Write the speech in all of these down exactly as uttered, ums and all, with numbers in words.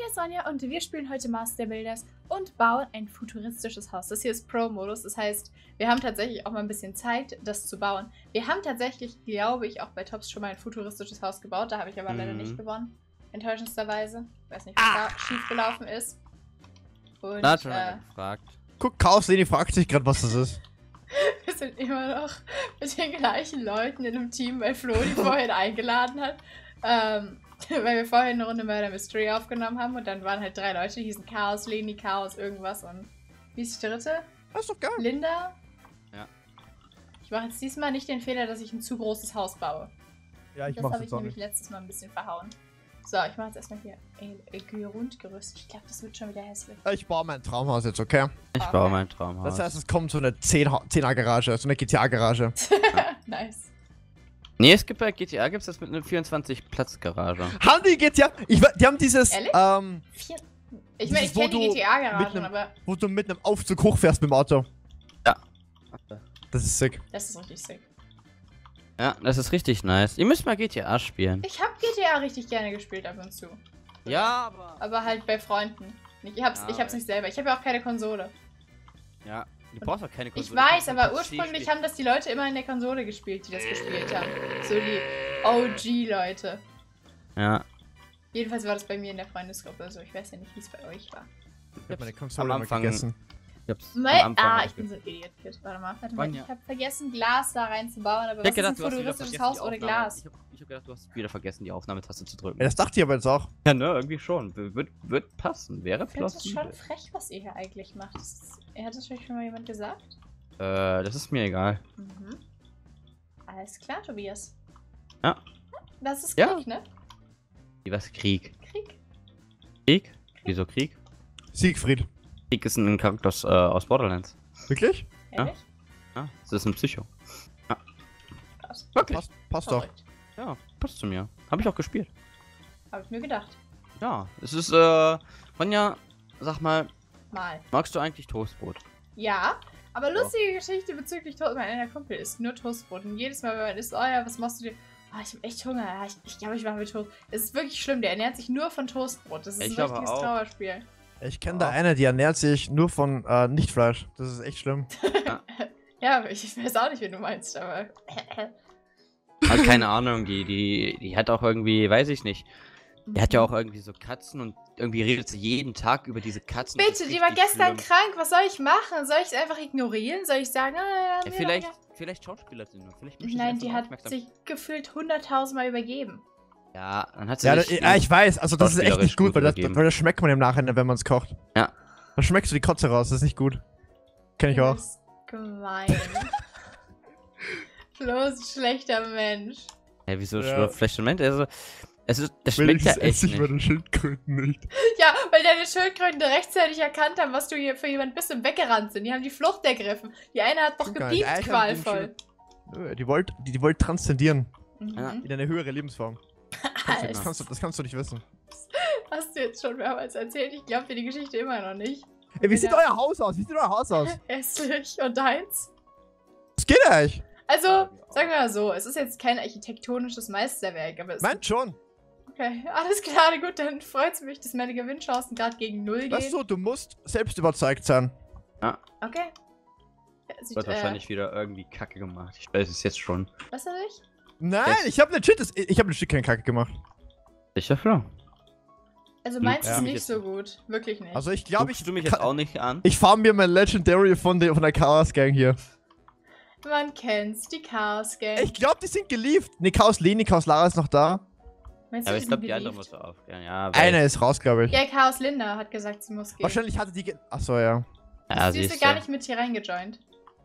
hier ist Sonja und wir spielen heute Master Builders und bauen ein futuristisches Haus. Das hier ist Pro-Modus, das heißt, wir haben tatsächlich auch mal ein bisschen Zeit, das zu bauen. Wir haben tatsächlich, glaube ich, auch bei Tops schon mal ein futuristisches Haus gebaut, da habe ich aber mhm. leider nicht gewonnen. Enttäuschendsterweise. Ich weiß nicht, was ah. da schief gelaufen ist. Und, Na, schon äh, gefragt. Guck, Chaos Leni fragt sich gerade, was das ist. Wir sind immer noch mit den gleichen Leuten in einem Team, weil Flo die vorhin eingeladen hat. Ähm, weil wir vorhin eine Runde Murder Mystery aufgenommen haben und dann waren halt drei Leute, die hießen Chaos, Leni, Chaos, irgendwas und wie ist die dritte? Das ist doch geil. Linda? Ja. Ich mache jetzt diesmal nicht den Fehler, dass ich ein zu großes Haus baue. Ja, ich das mach's habe ich jetzt auch nämlich nicht. letztes Mal ein bisschen verhauen. So, ich mache jetzt erstmal hier ein, ein Grundgerüst. Ich glaube, das wird schon wieder hässlich. Ich baue mein Traumhaus jetzt, okay? Ich Okay. baue mein Traumhaus. Das heißt, es kommt so eine zehner-Garage, so eine G T A-Garage. Nice. Nee, es gibt bei G T A gibt's das mit einer vierundzwanzig-Platz-Garage. Haben die G T A? Ich, we- die haben dieses, Ehrlich? ähm, Vier ich meine, ich Dieses, wo kenne die du G T A-Garagen, mit nem- aber wo du mit einem Aufzug hochfährst mit dem Auto. Ja. Das ist sick. das ist richtig sick. Ja, das ist richtig nice. Ihr müsst mal G T A spielen. Ich habe G T A richtig gerne gespielt ab und zu. Ja, aber... Aber halt bei Freunden. Ich hab's, Ja, ich hab's nicht selber. Ich habe ja auch keine Konsole. Ja, du brauchst auch keine Konsole. Ich du weiß, kannst aber nur ursprünglich P C haben das die Leute immer in der Konsole gespielt, die das gespielt haben. So die O G-Leute. Ja. Jedenfalls war das bei mir in der Freundesgruppe so. Ich weiß ja nicht, wie es bei euch war. Ich hab meine Konsole am immer Anfang- gegessen. Ich hab's Mein, am Anfang ah, auch ich bin so ein Idiot-Kid. Warte mal, warte mal. Vanja. Ich habe vergessen, Glas da reinzubauen, aber Ich was ist ein du hast wieder futuristisches vergessen, Haus die ohne Aufnahme- Glas? Ich hab, ich hab gedacht, du hast wieder vergessen, die Aufnahmetaste zu drücken. Ja, das dachte ich aber jetzt auch. Ja, ne, irgendwie schon. W- Wird, wird passen. Wäre Ich finde das plausibel. schon frech, was ihr hier eigentlich macht. Das ist, hat das vielleicht schon mal jemand gesagt? Äh, das ist mir egal. Mhm. Alles klar, Tobias. Ja. Das ist Ja. Krieg, ne? Wie was? Krieg. Krieg. Krieg? Wieso Krieg? Siegfried. Krieg ist ein Charakter aus, äh, aus Borderlands. Wirklich? Ehrlich? Ja, das ist ein Psycho. Krass. Wirklich? Passt, passt doch. Verrückt. Ja, passt zu mir. Habe ich auch gespielt. Hab ich mir gedacht. Ja, es ist, äh, Vanja, sag mal, Mal. magst du eigentlich Toastbrot? Ja, aber lustige Geschichte bezüglich Toast. Mein einer Kumpel isst nur Toastbrot. Und jedes Mal, wenn man isst, oh ja, was machst du dir? Oh, ich hab echt Hunger. Ja, ich ich glaube, ich mache mir Toast. Es ist wirklich schlimm. Der ernährt sich nur von Toastbrot. Das ist Ich ein aber richtiges auch. Trauerspiel. Ich kenne Ja. da eine, die ernährt sich nur von äh, Nichtfleisch. Das ist echt schlimm. Ja, ich weiß auch nicht, wen du meinst, aber. Also keine Ahnung, die, die, die hat auch irgendwie, weiß ich nicht. Die hat ja auch irgendwie so Katzen und irgendwie redet sie jeden Tag über diese Katzen. Das Bitte, ist die war richtig gestern schlimm. krank. Was soll ich machen? Soll ich es einfach ignorieren? Soll ich sagen, ah, ja, Ja, mir vielleicht, doch vielleicht Schauspielerin. Vielleicht wieder- möchte sie Nein, einfach die hat aufmerksam- sich gefühlt hunderttausendmal übergeben. Ja, dann hat sie Ja, sich... da, ja, ich weiß. Also das ist echt schauspielerisch nicht gut, gut weil das, übergeben. weil das schmeckt man im Nachhinein, wenn man es kocht. Ja. Da schmeckst du die Kotze raus. Das ist nicht gut. Kenn ich Du auch. bist gemein. Flo ist ein schlechter Mensch. Ja, wieso Ja. schlechter Mensch? Also, es ist, das schmeckt ja echt nicht. meine Schildkröten nicht. Ja, weil deine Schildkröten rechtzeitig erkannt haben, was du hier für jemand bist und weggerannt sind. Die haben die Flucht ergriffen. Die eine hat doch Stimmt gar nicht. gepiept, Eigentlich haben die qualvoll. Nö, Die wollt, die, die wollt transzendieren. Ja. Mhm. In eine höhere Lebensform. Kannst du, Alles. das, kannst du, das kannst du nicht wissen. Hast du jetzt schon mehrmals erzählt? Ich glaube dir die Geschichte immer noch nicht. Ey, wie sieht Ja. euer Haus aus? Wie sieht euer Haus aus? Hässlich. Und deins? Was geht euch? Also, sagen wir mal so, es ist jetzt kein architektonisches Meisterwerk, aber es Meint schon. Okay, alles klar, gut, dann freut es mich, dass meine Gewinnchancen gerade gegen null gehen. Weißt du, du musst selbst überzeugt sein. Okay. Ja, sieht, Wird äh, wahrscheinlich wieder irgendwie Kacke gemacht. Ich weiß es jetzt schon. was soll ich? Nein, Yes. ich habe legit, das- ich habe legit keine Kacke gemacht. Sicher, Flo. Also Du meins ja. ist mich nicht jetzt- so gut. Wirklich nicht. Also ich glaube, Guckst ich du mich kann- jetzt auch nicht an? Ich farm mir mein Legendary von der, von der Chaos Gang hier. Man kennt's, die Chaos Gang. Ich glaube, die sind gelieft. Ne, Chaos Leni, Chaos Lara ist noch da. Meinst Ja, aber die ich glaube, sind die andere beliebt? muss auf. Ja, ja, weil- Einer ist raus, glaube ich. Ja, Chaos Linda hat gesagt, sie muss gehen. Wahrscheinlich hatte die. ge- Achso, ja. Ja, sie ist siehst ja gar du. nicht mit hier reingejoint.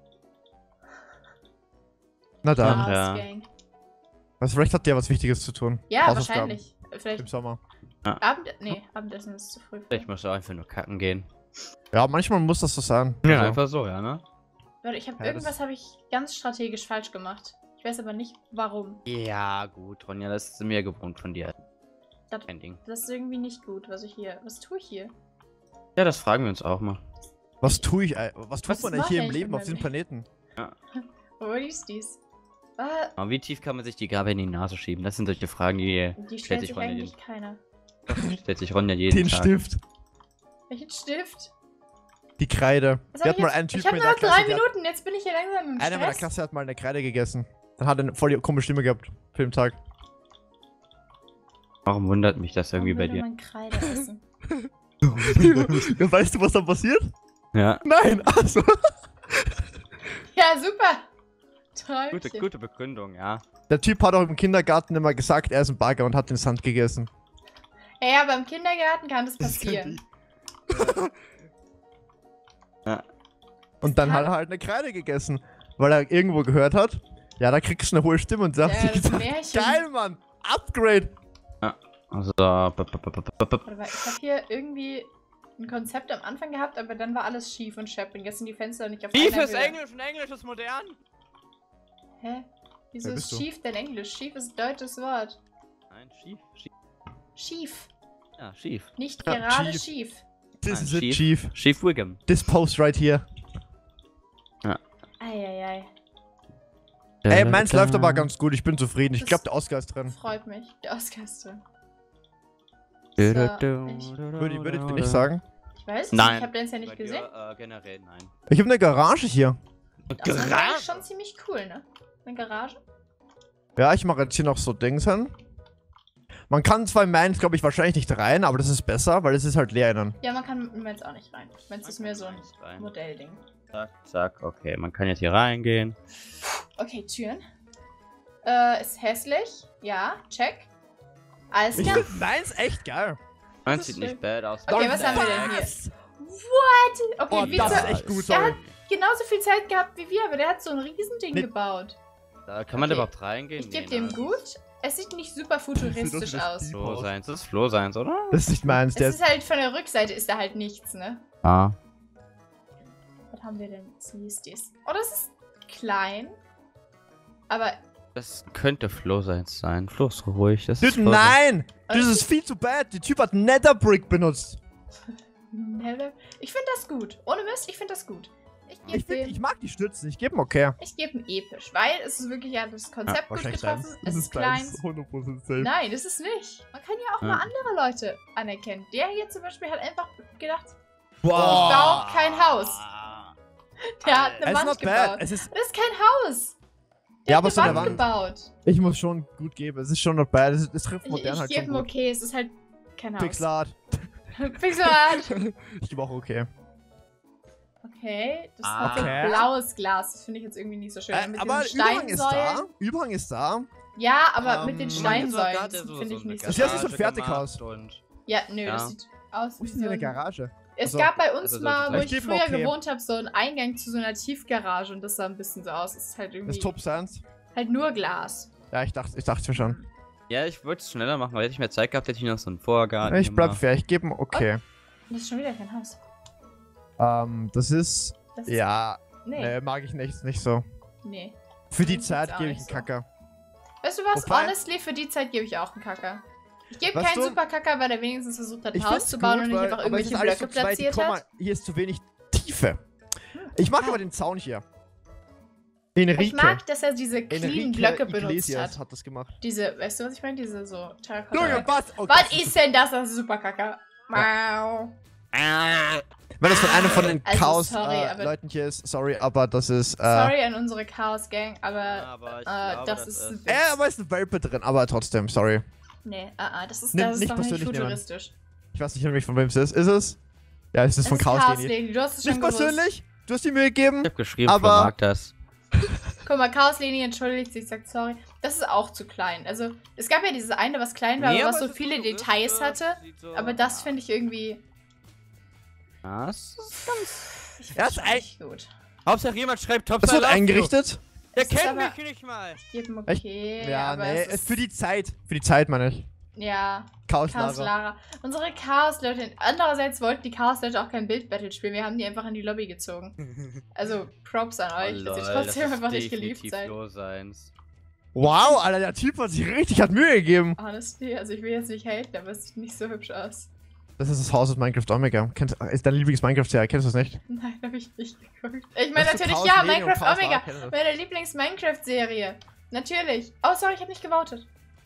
Na dann. Ja. Chaos Gang. Was, vielleicht hat der was Wichtiges zu tun. Ja, Hausaufgaben wahrscheinlich. Vielleicht Im Sommer. Abend... Nee, Abendessen ist zu früh. Ich muss auch einfach nur kacken gehen. Ja, manchmal muss das so sein. Ja, Also, einfach so, ja, ne? Warte, ich habe Ja, irgendwas das- habe ich ganz strategisch falsch gemacht. Ich weiß aber nicht, warum. Ja, gut, Ronja, das ist mir gewohnt von dir. Das, Kein Ding. das ist irgendwie nicht gut, was ich hier... Was tue ich hier? Ja, das fragen wir uns auch mal. Was tue ich, ey? Was tut Was man eigentlich mache hier im ich Leben in auf diesem meinem Planeten? Wo ist dies? Ah, Aber wie tief kann man sich die Gabe in die Nase schieben? Das sind solche Fragen, die die stellt stellt sich sich von eigentlich den... keiner. Stellt sich Ronja jeden Den Tag. Stift. Welchen Stift? Die Kreide. Was Die hab hat ich mal jetzt? einen Typen Ich habe in nur der noch drei Klasse, der hat- Minuten, jetzt bin ich hier langsam im Einer meiner Stress. Klasse hat mal eine Kreide gegessen. Dann hat er eine voll komische Stimme gehabt für den Tag. Warum wundert mich das irgendwie Warum bei würde dir? man Kreide essen? Ja, weißt du, was dann passiert? Ja. Nein, also. Ja, super. Träumchen. Gute, gute Begründung, ja. Der Typ hat auch im Kindergarten immer gesagt, er ist ein Bagger und hat den Sand gegessen. Ja, ja, beim Kindergarten kann das passieren. Ja. Und dann kann- hat er halt eine Kreide gegessen, weil er irgendwo gehört hat, ja, da kriegst du eine hohe Stimme und sagt Ja, sich, das Märchen. geil, Mann, Upgrade. Also, b- b- b- b- b- b- Warte mal, ich habe hier irgendwie ein Konzept am Anfang gehabt, aber dann war alles schief und schepprig. Jetzt sind die Fenster nicht auf Schief einer ist Höhe. Englisch und Englisch ist modern. Hä? Wieso Wer ist bist du? schief denn Englisch? Schief ist ein deutsches Wort. Nein, schief, schief. Schief. Ja, schief. Nicht Ja, gerade schief. schief. This Nein, is it, schief. Chief. Schief Wiggum. This post right here. Eieiei. Ey, meins läuft aber ganz gut, ich bin zufrieden. Ich Das- glaube, der Oscar ist drin. Freut mich. Der Oscar ist drin. Würde, Würde ich, würdet ihr nicht sagen? Ich weiß es Nein. nicht, ich habe den jetzt ja nicht Bei gesehen. dir, äh, generell nein. Ich habe eine Garage hier. Das ist eigentlich schon ziemlich cool, ne? Eine Garage. Ja, ich mache jetzt hier noch so Dings hin. Man kann zwar in meins, glaube ich, wahrscheinlich nicht rein, aber das ist besser, weil es ist halt leer innen. Ja, man kann in Men's auch nicht rein. Men's ist mehr so ein Rein. Modellding. Zack, zack, okay, man kann jetzt hier reingehen. Okay, Türen. Äh, ist hässlich. Ja, check. Alles Ich klar. finde meins echt geil. Meins ist sieht schön. nicht bad aus. Okay, was haben wir denn hier? What? Okay, Oh, wie das so, ist echt gut, Der sorry. hat genauso viel Zeit gehabt wie wir, aber der hat so ein Riesending Mit- gebaut. Da kann man Okay. überhaupt reingehen? Ich gebe Nee, dem ne? gut. Es sieht nicht super futuristisch nicht aus. deep. Flo seins, das ist Flo seins, oder? Das ist nicht meins, der Es ist halt von der Rückseite ist da halt nichts, ne? Ah. Was haben wir denn? Wie ist dies? Oh, das ist klein. Aber Das könnte Flo seins sein. Flo ist ruhig. Das Dude, ist Flo nein! Das Okay. ist viel zu bad. Der Typ hat Netherbrick benutzt. Never- ich finde das gut. Ohne Mist, ich finde das gut. Ich Ich, gebe find, dem. ich mag die Stützen. Ich gebe ihm okay. Ich gebe ihm episch, weil es ist wirklich ja das Konzept gut getroffen. Es ist klein. hundert Prozent safe. Nein, das ist nicht. Man kann ja auch Ja. mal andere Leute anerkennen. Der hier zum Beispiel hat einfach gedacht, Wow. Ich baue kein Haus. der hat eine Es ist Wand not gebaut. bad. Es ist, Das ist kein Haus. Der Ja, hat aber so eine eine Wand Wand. gebaut. ich muss schon gut geben. Es ist schon not bad. Es, ist- es trifft Ich, modern ich halt gebe schon ihm gut. okay, es ist halt kein Haus. Pixel Art. Pixel Art. Ich gebe auch okay. Okay, das Ah. hat so Okay. blaues Glas. Das finde ich jetzt irgendwie nicht so schön. Äh, mit aber diesen Überhang ist da. Steinsäulen. Überhang ist da. Ja, aber Ähm, mit den guck Guck mal, hier ist auch Steinsäulen gerade das so- finde so ich eine nicht so Das hier ist schön. so ein Garage Fertighaus. gemacht und- Ja, nö, Ja. das sieht aus Wo wie ist so denn eine ein... Garage? Es Also- gab bei uns Also so mal, wo vielleicht- ich Ich geb früher ihm okay. gewohnt habe, so einen Eingang zu so einer Tiefgarage und das sah ein bisschen so aus. Es ist halt Das irgendwie ist Top Science. halt nur Glas. Ja, ich dachte, ich dachte mir schon. Ja, ich wollte es schneller machen, weil hätte ich mehr Zeit gehabt, hätte ich noch so einen Vorgarten Ich bleib gemacht. fair. Ich gebe ihm okay. Und das ist schon wieder kein Haus. Ähm, das ist. Das ist, Ja, Nee, nee, mag ich nicht, nicht so. nee. Für die Mir Zeit geht's auch gebe ich nicht einen so. Kacker. Weißt du was? Wobei- Honestly, für die Zeit gebe ich auch einen Kacker. Ich gebe Weißt keinen du- super Kacker, weil er wenigstens versucht hat, ein Ich Haus find's zu bauen gut, und nicht weil- einfach aber es ist irgendwelche alles Blöcke so zweit, platziert guck hat. mal, hier ist zu wenig Tiefe. Ich mag Ah. aber den Zaun hier. Enrique. Ich mag, dass er diese clean Enrique Blöcke benutzt Iglesias hat. hat das gemacht. Diese, weißt du, was ich meine? Diese so Terrakotta. Junge, was? Oh, Was das ist denn das? Das ist super Kacker. Mau. Wenn das von einem von den Also, sorry, aber- Chaos-Leuten hier ist, sorry, aber das ist. Äh, Sorry an unsere Chaos Gang, aber Aber ich äh, glaube, das, ist ein Äh, Witz. aber ist eine Welpe drin, aber trotzdem, sorry. Nee, ah, ah, das ist, Nimm das ist nicht doch nicht persönlich nehmen. futuristisch. Ich weiß nicht nämlich von wem es ist. Ist es? Ja, es ist Es von ist Chaos Chaos Lady. Lady, du hast es schon Nicht gewusst. persönlich? Du hast die Mühe gegeben? Ich hab geschrieben, Aber- Flo mag das. Guck mal, Chaos Lady entschuldigt sich, sagt sorry. Das ist auch zu klein. Also, es gab ja dieses eine, was klein war, Nee, aber was aber so es ist viele futuristisch, Details hatte. sieht so- Aber das finde ich irgendwie. Das ist ganz... Ich Ja, find's ist schon ein- nicht gut. Hauptsache jemand schreibt Top Das wird eingerichtet? Der Das ist kennt aber- mich nicht mal. Ich gebe ihm Echt? okay. Ja, aber nee, es es ist, für die Zeit. Für die Zeit, meine ich. Ja, Chaos Chaos Lara. Lara. Unsere Chaos-Leute. Andererseits wollten die Chaos-Leute auch kein Bild-Battle spielen. Wir haben die einfach in die Lobby gezogen. Also, Props an euch, dass ihr trotzdem einfach nicht geliebt seid. Flo seins. Wow, Alter, der Typ hat sich richtig hat Mühe gegeben. Honestly, also ich will jetzt nicht haten, aber es sieht nicht so hübsch aus. Das ist das Haus aus Minecraft Omega. Kennt, ist dein Lieblings-Minecraft-Serie? Kennst du das nicht? Nein, habe ich nicht geguckt. Ich meine Das ist so natürlich, Chaos ja, Lady und Minecraft Chaos Omega. Lara, kennt ihr das? Meine Lieblings-Minecraft-Serie. Natürlich. Oh, sorry, ich habe nicht gewotet.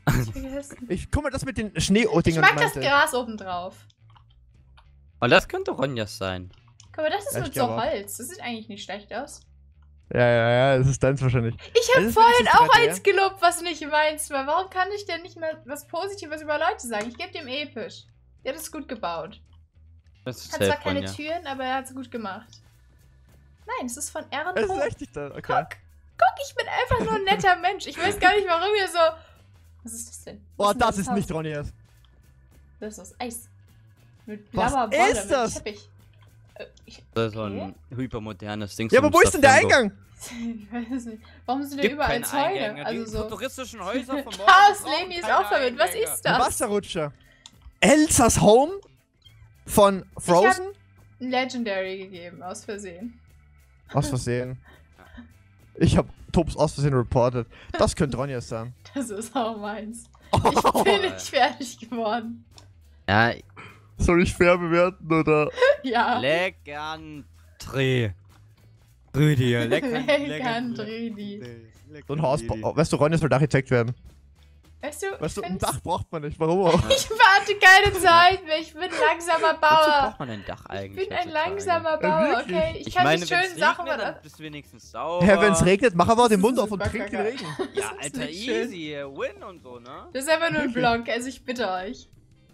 Vergessen. Ich guck mal, das mit den Schnee-Dingern. Ich mag das Gras oben drauf. Und das könnte Ronjas sein. Guck mal, das ist Ja, mit ich so glaub auch. Holz. Das sieht eigentlich nicht schlecht aus. Ja, ja, ja, das ist deins wahrscheinlich. Ich habe Es ist vorhin wenigstens auch drei D. eins gelobt, was nicht meins war. Warum kann ich denn nicht mal was Positives über Leute sagen? Ich gebe dem episch. Der hat es gut gebaut. Das ist Hat zwar safe keine Ronja. Türen, aber er hat es gut gemacht. Nein, es ist von Es ist Ehrenbrot. echt nicht da. Okay. Guck, guck, ich bin einfach nur ein netter Mensch. Ich weiß gar nicht, warum ihr so... Was ist das denn? Oh, Was denn das ist Haus? nicht Ronjas. Das ist Eis. Mit Was blauer Wolle, ist mit das? Teppich. Äh, ich, Das ist so okay. ein hypermodernes Ding. Ja, aber wo ist denn der Eingang? Ich weiß nicht. Warum sind da Gibt überall keine Zäune? Eingänge. Also Die so. futuristischen Häuser von morgen Chaos brauchen Leni ist keine auch verwirrt. Was Eingänge. ist Ein das? Wasserrutscher. Elsas Home von Frozen? Ein Legendary gegeben, aus Versehen. Aus Versehen. Ich hab Tops aus Versehen reported. Das könnte Ronjas sein. Das ist auch meins. Ich bin nicht fertig geworden. Ja, Soll ich fair bewerten oder? Ja. Leckandré. Rüdi, Leckandredi. So ein Haus. Weißt du, Ronjas soll Architekt werden. Weißt du, Weißt du, ich, ein find's- Dach braucht man nicht. Warum auch? ich warte keine Zeit mehr. Ich bin ein langsamer Wozu Bauer. braucht man ein Dach Ich eigentlich? bin ein heutzutage? langsamer Ja, Bauer, wirklich? okay? Ich, Ich kann meine, die wenn schönen es Sachen regnet, mal dann bist du wenigstens sauber. Hä, wenn es regnet, mach aber den Das Mund ist auf und super trink den kacke. Regen. Ja, Das ist Alter, nicht schön. easy. Win und so, ne? Das ist einfach nur ein Wirklich? Block, also ich bitte euch.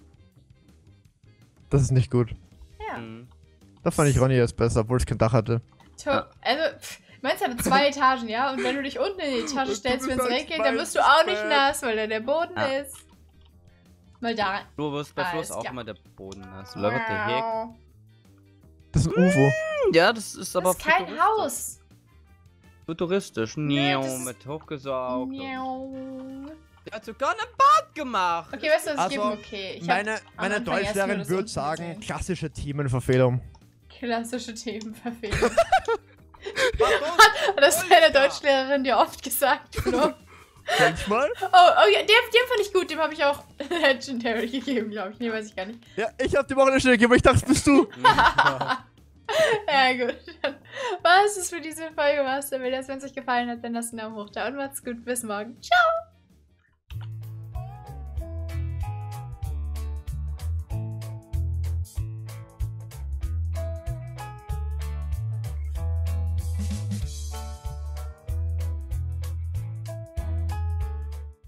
Das ist nicht gut. Ja. Mhm. Da fand ich Ronny jetzt besser, obwohl es kein Dach hatte. To also, pff, meins hat zwei Etagen, ja? Und wenn du dich unten in die Etage Du stellst, wenn es bist regnet, ein dann wirst du auch nicht Schweinsbett. nass, weil da der Boden Ah. ist. Mal da. Du wirst bei Alles Fluss auch klar. immer der Boden nass. Oder what the heck? Wow. Das ist ein U F O. Ja, das ist aber Das ist kein futuristisch. Haus. Futuristisch. Nee, Niau, das ist- mit hochgesaugt. Miau. Der hat sogar einen Bad gemacht. Okay, weißt du was, ich Also, gebe ihm okay. Ich hab Meine, am meine Anfang erst nur Deutschlehrerin das würde unten sagen, gesehen. klassische Themenverfehlung. Klassische Themenverfehlung. Hat das deine Deutschlehrerin dir oft gesagt, Flo? Manchmal? Oh, oh ja, den, den fand ich gut. Dem habe ich auch Legendary gegeben, glaube ich. Nee, weiß ich gar nicht. Ja, ich hab die Woche eine Stelle gegeben, aber ich dachte, das bist du. Ja, gut. Dann war es das für diese Folge, was? Wenn es euch gefallen hat, dann lasst einen Daumen hoch da und macht's gut. Bis morgen. Ciao!